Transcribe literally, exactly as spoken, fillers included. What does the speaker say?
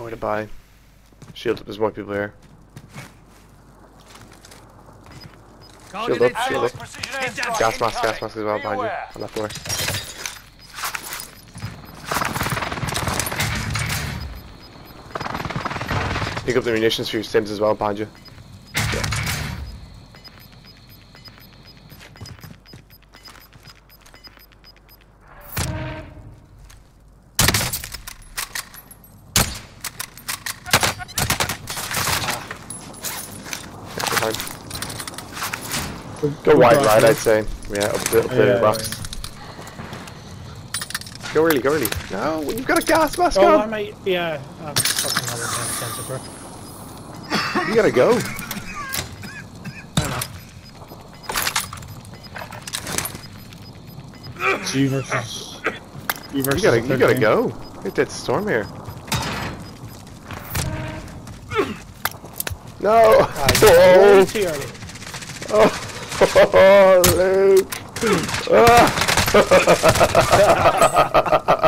nowhere to buy. Shield up, there's more people here. Shield up, shield up. Gas mask, gas mask as well behind you. On that door. Pick up the munitions for your Sims as well behind you. Yeah. Go wide right, I'd say. Yeah, up the, up the yeah, rocks. Yeah. Go early, go early. No, you've got a gas mask oh, on! I might, yeah, I'm fucking not paying attention, bro. You gotta go. I know. It's you versus... You versus You gotta, you gotta team. go. Get that storm here. No! Ah, Oh! way too early. Oh, oh, Luke! Ah.